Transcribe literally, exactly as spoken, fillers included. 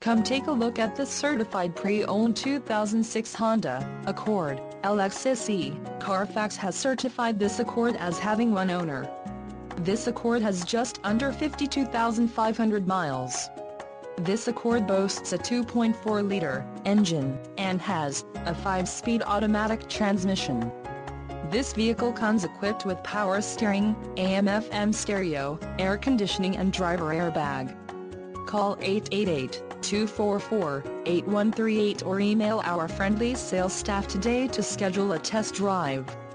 Come take a look at this certified pre-owned two thousand six Honda Accord L X S E. Carfax has certified this Accord as having one owner. This Accord has just under fifty-two thousand five hundred miles. This Accord boasts a two point four liter engine and has a five speed automatic transmission. This vehicle comes equipped with power steering, A M F M stereo, air conditioning and driver airbag. Call eight eight eight, two four four, eight one three eight or email our friendly sales staff today to schedule a test drive.